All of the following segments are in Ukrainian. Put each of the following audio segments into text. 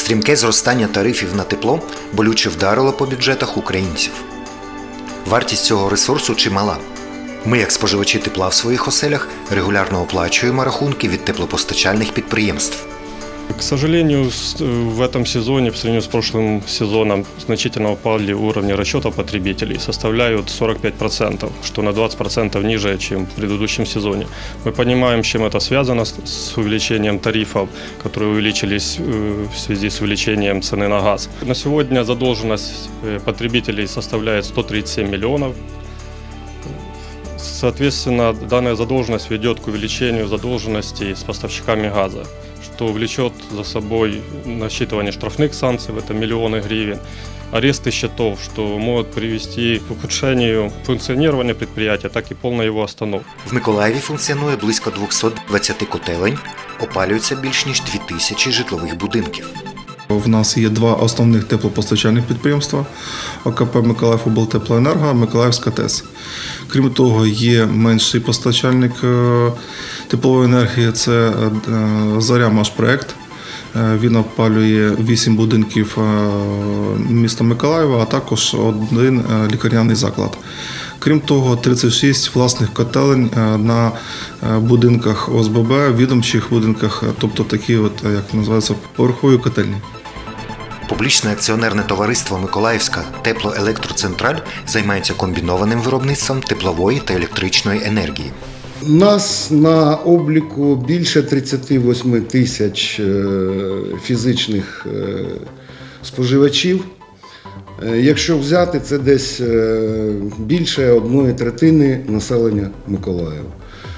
Стрімке зростання тарифів на тепло болюче вдарило по бюджетах українців. Вартість цього ресурсу чимала. Ми, як споживачі тепла в своїх оселях, регулярно оплачуємо рахунки від теплопостачальних підприємств. К сожалению, в этом сезоне, в сравнении с прошлым сезоном, значительно упали уровни расчета потребителей, составляют 45%, что на 20% ниже, чем в предыдущем сезоне. Мы понимаем, с чем это связано, с увеличением тарифов, которые увеличились в связи с увеличением цены на газ. На сегодня задолженность потребителей составляет 137 миллионов. Соответственно, данная задолженность ведет к увеличению задолженности с поставщиками газа, что влечет за собой насчитывание штрафных санкций, это миллионы гривен, аресты счетов, что могут привести к ухудшению функционирования предприятия, так и полной его остановки. В Миколаєві функціонує близько 220 котелень, опалюється більш ніж 2000 житлових будинків. В нас є два основних теплопостачальних підприємства – ОКП «Миколаївоблтеплоенерго», «Миколаївська ТЕС». Крім того, є менший постачальник теплової енергії – це «Заря-Машпроект». Він опалює 8 будинків міста Миколаєва, а також один лікарняний заклад. Крім того, 36 власних котелень на будинках ОСББ, відомчих будинках, тобто такі, як називаються, поверхові котельні. Публічне акціонерне товариство «Миколаївська теплоелектроцентраль» займається комбінованим виробництвом теплової та електричної енергії. У нас на обліку більше 38 тисяч фізичних споживачів. Якщо взяти, це десь більше 1/3 населення Миколаєва.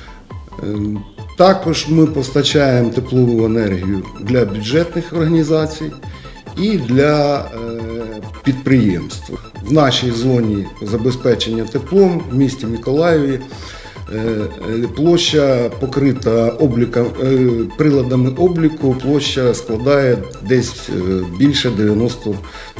Також ми постачаємо теплову енергію для бюджетних організацій і для підприємств. В нашій зоні забезпечення теплом в місті Миколаєві площа покрита приладами обліку, площа складає десь більше 92%.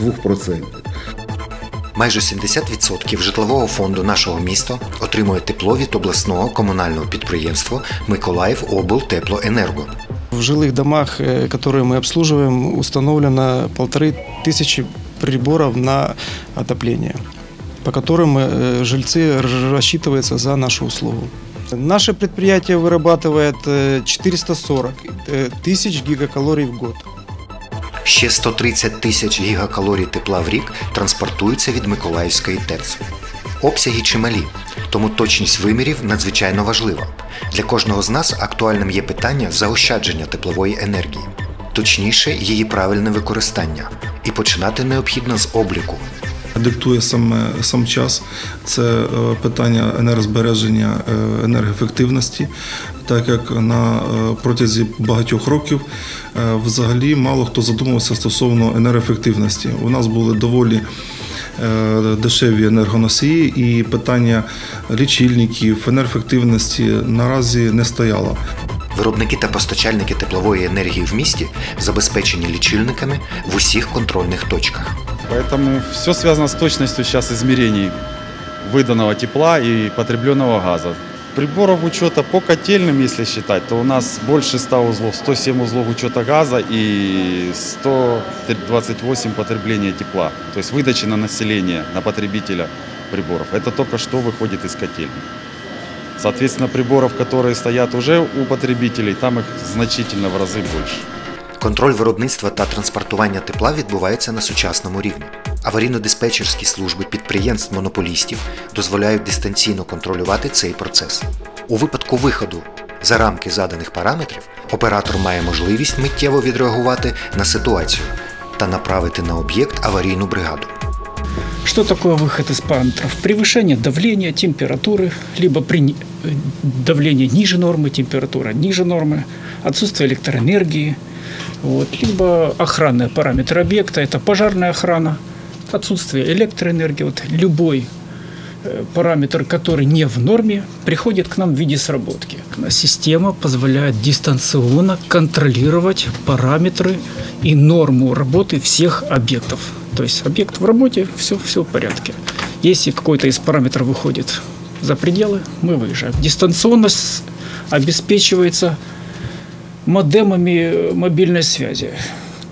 Майже 70% житлового фонду нашого міста отримує тепло від обласного комунального підприємства «Миколаївоблтеплоенерго». В жилых домах, которые мы обслуживаем, установлено 1500 приборов на отопление, по которым жильцы рассчитываются за нашу услугу. Наше предприятие вырабатывает 440 тысяч гигакалорий в год. Ще 130 тисяч гігакалорій тепла в рік транспортуються від Миколаївської ТЕЦ. Обсяги чималі, тому точність вимірів надзвичайно важлива. Для кожного з нас актуальним є питання заощадження теплової енергії, точніше її правильне використання. І починати необхідно з обліку. Диктує сам час – це питання енергозбереження, енергоефективності, так як на протязі багатьох років взагалі мало хто задумувався стосовно енергоефективності. У нас були доволі дешеві енергоносії і питання лічильників, енергоефективності наразі не стояло. Виробники та постачальники теплової енергії в місті забезпечені лічильниками в усіх контрольних точках. Поэтому все связано с точностью сейчас измерений выданного тепла и потребленного газа. Приборов учета по котельным, если считать, то у нас больше 100 узлов, 107 узлов учета газа и 128 потребления тепла. То есть выдачи на население, на потребителя приборов. Это только что выходит из котельной. Соответственно, приборов, которые стоят уже у потребителей, там их значительно в разы больше. Контроль виробництва та транспортування тепла відбувається на сучасному рівні. Аварійно-диспетчерські служби підприємств-монополістів дозволяють дистанційно контролювати цей процес. У випадку виходу за рамки заданих параметрів оператор має можливість миттєво відреагувати на ситуацію та направити на об'єкт аварійну бригаду. Что такое выход из параметров? Превышение давления, температуры, либо при давлении ниже нормы, температура ниже нормы, отсутствие электроэнергии, либо охранные параметры объекта, это пожарная охрана, отсутствие электроэнергии. Любой параметр, который не в норме, приходит к нам в виде сработки. Система позволяет дистанционно контролировать параметры и норму работы всех объектов. То есть объект в работе, все в порядке. Если какой-то из параметров выходит за пределы, мы выезжаем. Дистанционность обеспечивается модемами мобильной связи.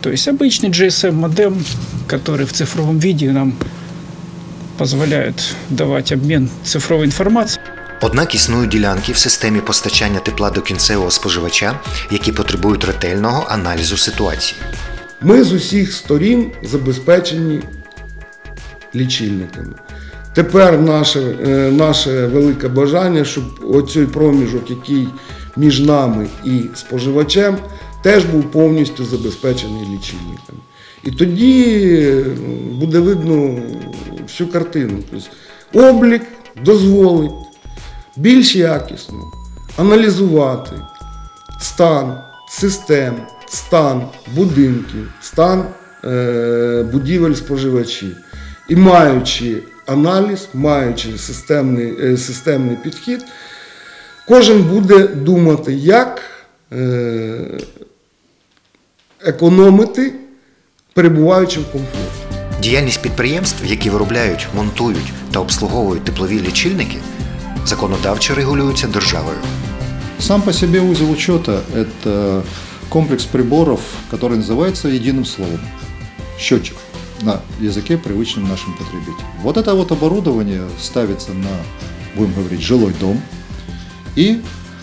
То есть обычный GSM-модем, который в цифровом виде нам позволяет давать обмен цифровой информацией. Однак існують ділянки в системі постачання тепла до кінцевого споживача, які потребують ретельного аналізу ситуації. Ми з усіх сторін забезпечені лічильниками. Тепер наше велике бажання, щоб оцей проміжок, який між нами і споживачем, теж був повністю забезпечений лічильниками. І тоді буде видно всю картину. Тобто, облік дозволить більш якісно аналізувати стан систем, стан будинків, стан будівель споживачів. І маючи аналіз, маючи системний підхід, кожен буде думати, як економити, перебуваючи в комфорті. Діяльність підприємств, які виробляють, монтують та обслуговують теплові лічильники, законодавчо регулюються державою. Сам по себе узел учета – это комплекс приборов, который называется единым словом – счетчик на языке, привычном нашим потребителям. Вот это вот оборудование ставится на, будем говорить, жилой дом и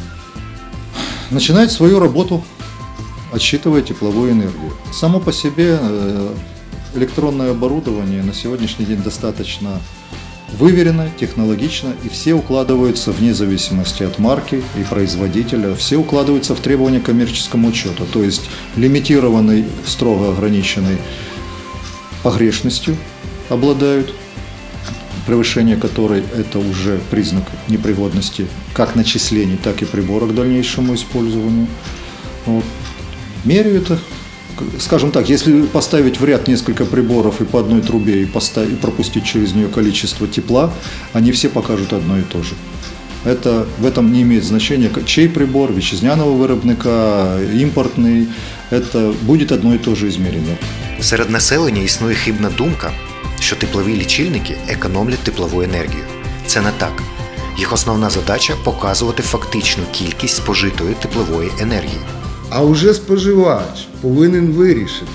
начинает свою работу, отсчитывая тепловую энергию. Само по себе электронное оборудование на сегодняшний день достаточно выверено, технологично, и все укладываются вне зависимости от марки и производителя, все укладываются в требования к коммерческому учету, то есть лимитированный, строго ограниченный погрешностью обладают, превышение которой это уже признак непригодности как начислений, так и прибора к дальнейшему использованию. Вот. Меряют это. Скажем так, если поставить в ряд несколько приборов и по одной трубе и пропустить через нее количество тепла, они все покажут одно и то же. В этом не имеет значения, чей прибор, вітчизняного виробника, імпортний. Это будет одно і те ж измерення. Серед населення існує хибна думка, що теплові лічильники економлять теплову енергію. Це не так. Їх основна задача – показувати фактичну кількість спожитої теплової енергії. А вже споживач повинен вирішити,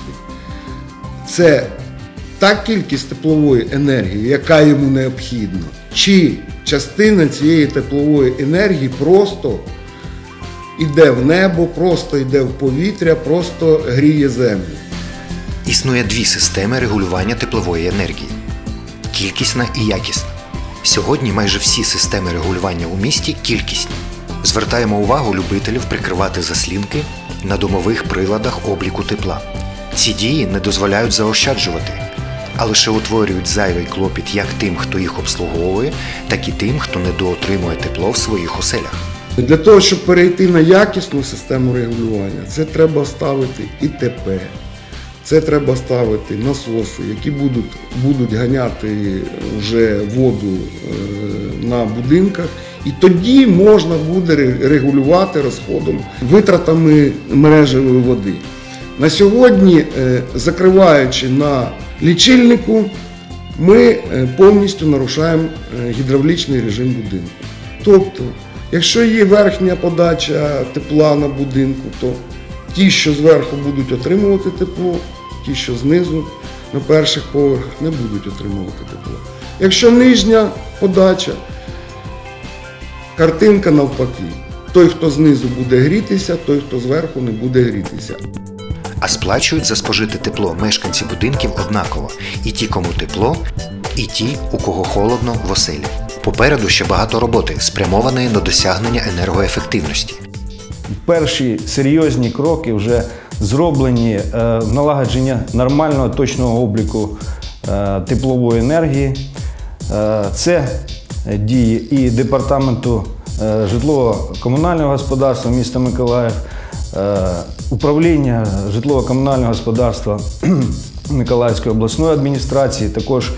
це та кількість теплової енергії, яка йому необхідна, чи частина цієї теплової енергії просто йде в небо, просто йде в повітря, просто гріє землю. Існує дві системи регулювання теплової енергії – кількісна і якісна. Сьогодні майже всі системи регулювання у місті кількісні. Звертаємо увагу любителів прикривати заслінки на домових приладах обліку тепла. Ці дії не дозволяють заощаджувати, а лише утворюють зайвий клопіт як тим, хто їх обслуговує, так і тим, хто недоотримує тепло в своїх оселях. Для того, щоб перейти на якісну систему регулювання, це треба ставити ІТП, це треба ставити насоси, які будуть ганяти вже воду на будинках, і тоді можна буде регулювати розходом, витратами мережевої води. На сьогодні, закриваючи на лічильнику, ми повністю нарушаємо гідравлічний режим будинку. Тобто, якщо є верхня подача тепла на будинку, то ті, що зверху будуть отримувати тепло, ті, що знизу на перших поверхах, не будуть отримувати тепло. Якщо нижня подача, картинка навпаки. Той, хто знизу буде грітися, той, хто зверху не буде грітися. А сплачують за спожите тепло мешканці будинків однаково. І ті, кому тепло, і ті, у кого холодно в оселі. Попереду ще багато роботи, спрямованої на досягнення енергоефективності. Перші серйозні кроки вже зроблені в налагодження нормального точного обліку теплової енергії. Це дії і Департаменту житлово-комунального господарства міста Миколаїв, управління житлово-комунального господарства Миколаївської обласної адміністрації, також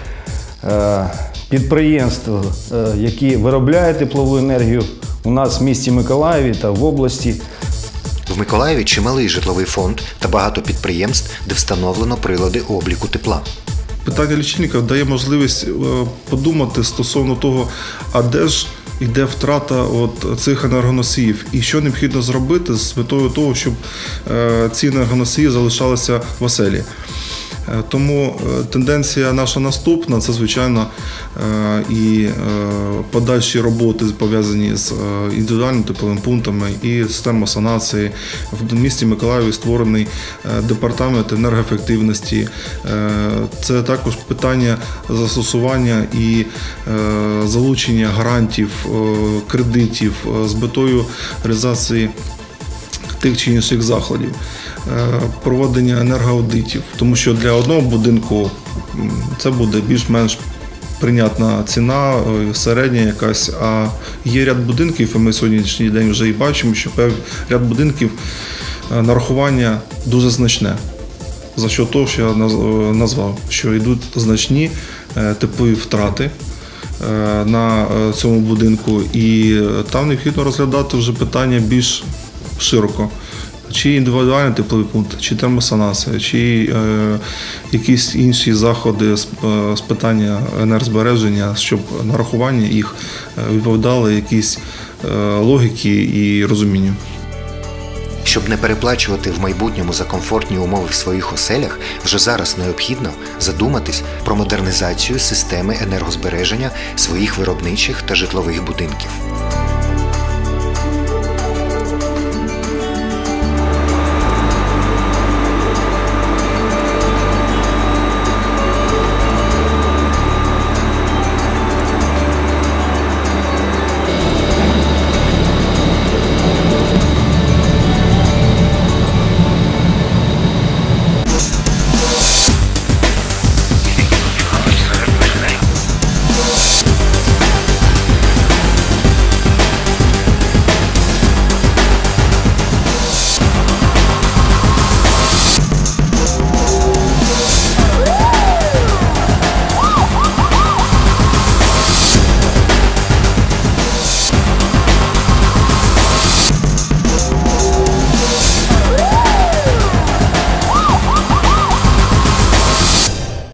підприємств, які виробляють теплову енергію у нас в місті Миколаєві та в області. В Миколаєві чималий житловий фонд та багато підприємств, де встановлено прилади обліку тепла. Питання лічильників дає можливість подумати стосовно того, а де ж йде втрата цих енергоносіїв. І що необхідно зробити з метою того, щоб ці енергоносії залишалися в оселі. Тому тенденція наша наступна – це, звичайно, і подальші роботи, пов'язані з індивідуальними тепловими пунктами і з термосанації. В місті Миколаєві створений департамент енергоефективності. Це також питання застосування і залучення грантів, кредитів з метою реалізації тих чи інших заходів. Проведення енергоаудитів, тому що для одного будинку це буде більш-менш прийнятна ціна, середня якась, а є ряд будинків, і ми сьогоднішній день вже і бачимо, що ряд будинків нарахування дуже значне. За що того, що я назвав, що йдуть значні теплові втрати на цьому будинку, і там необхідно розглядати вже питання більш широко. Чи індивідуальний тепловий пункт, чи термосанація, чи якісь інші заходи з питання енергозбереження, щоб нарахування їх відповідали якійсь логіки і розумінню. Щоб не переплачувати в майбутньому за комфортні умови в своїх оселях, вже зараз необхідно задуматись про модернізацію системи енергозбереження своїх виробничих та житлових будинків.